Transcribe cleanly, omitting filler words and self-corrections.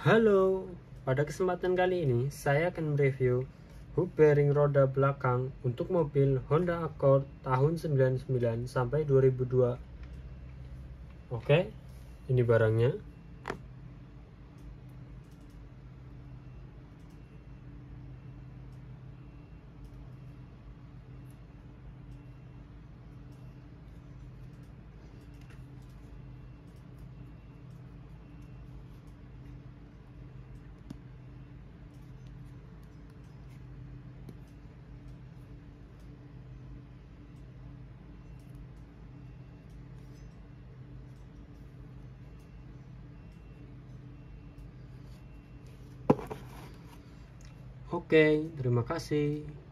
Halo, pada kesempatan kali ini saya akan mereview hub bearing roda belakang untuk mobil Honda Accord tahun 99 sampai 2002. Oke, ini barangnya. Oke, terima kasih.